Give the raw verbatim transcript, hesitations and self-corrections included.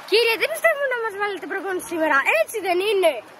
Κύριε, δεν πιστεύω να μας βάλετε προπόνηση σήμερα, έτσι δεν είναι?